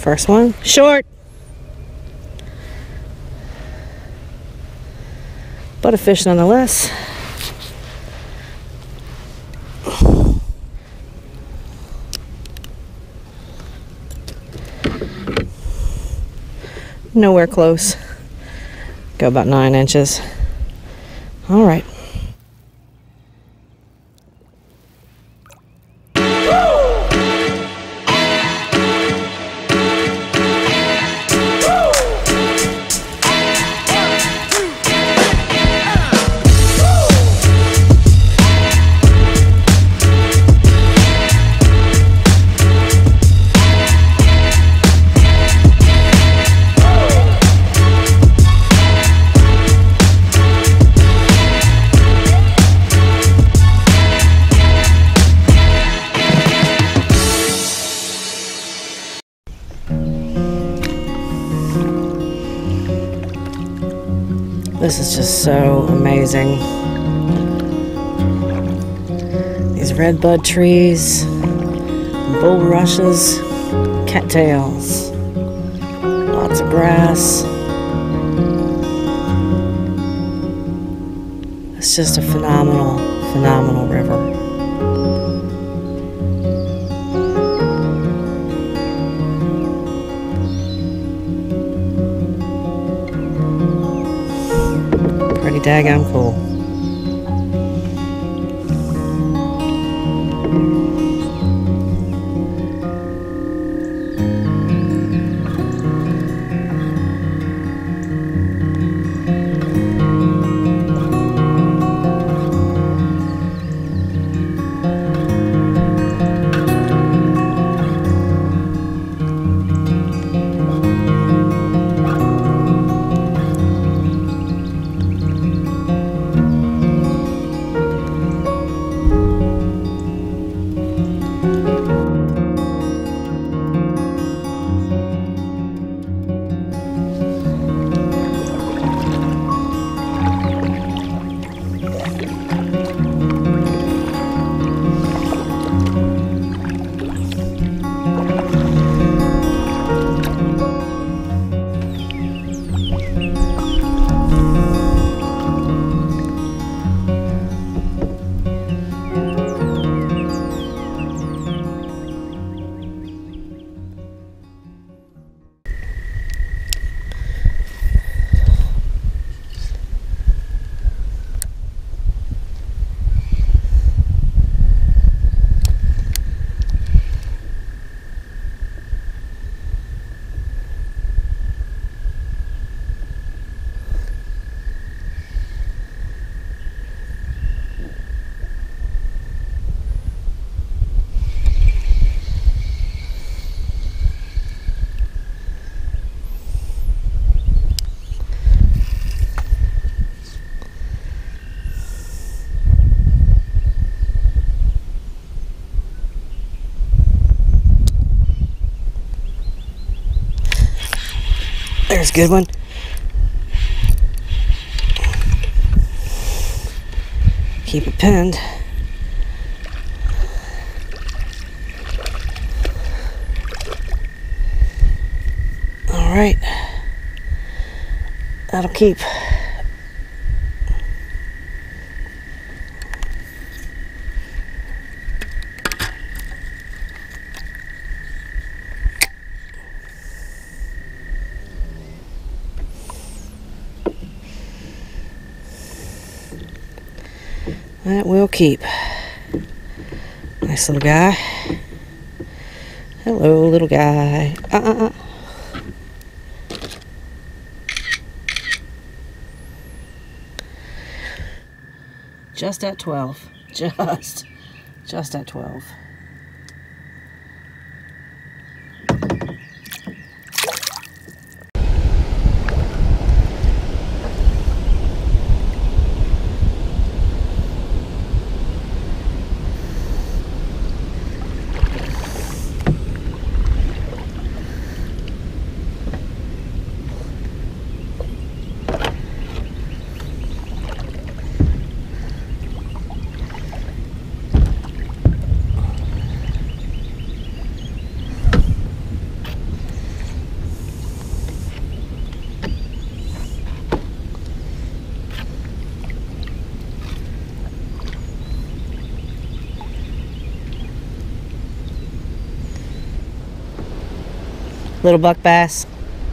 First one, short. But a fish nonetheless. Nowhere close. Go about 9 inches. All right. This is just so amazing. These redbud trees, bulrushes, cattails, lots of grass. It's just a phenomenal, phenomenal river. Pretty daggone cool. There's a good one. Keep it pinned. All right. That'll keep. That will keep. Nice little guy. Hello, little guy. Just at 12. Just at 12. Little buck bass.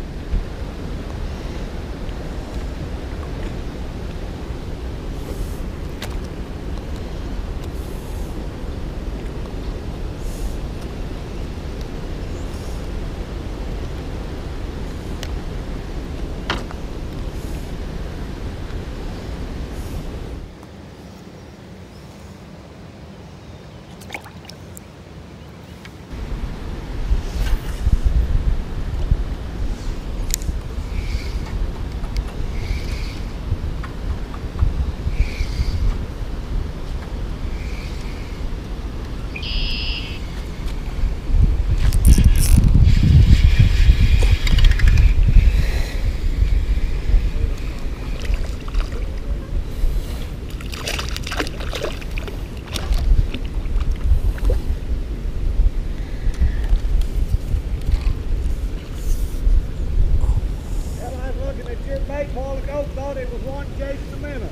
Thought it was one chasing a minute.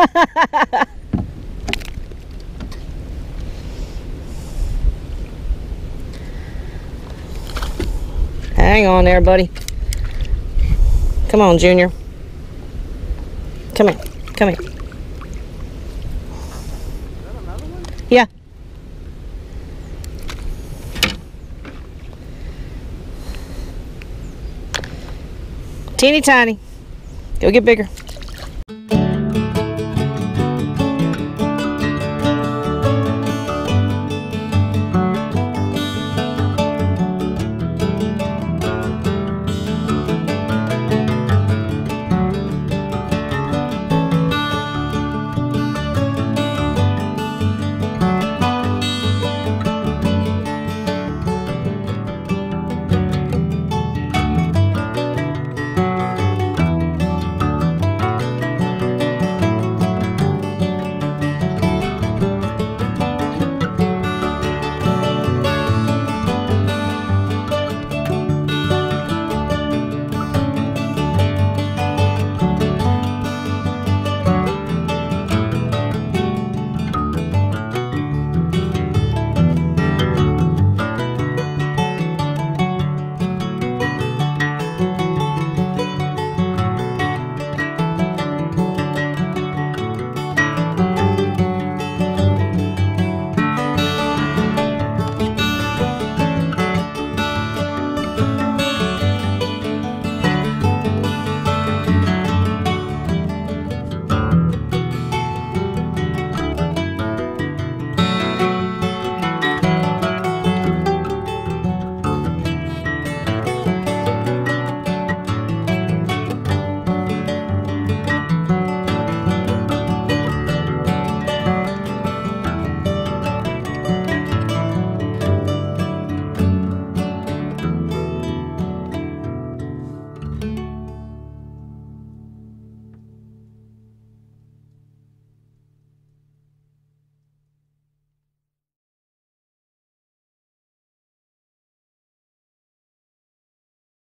Hang on there, buddy. Come on, Junior. Come here. Come here. Is that another one? Yeah. Teeny tiny. Go get bigger.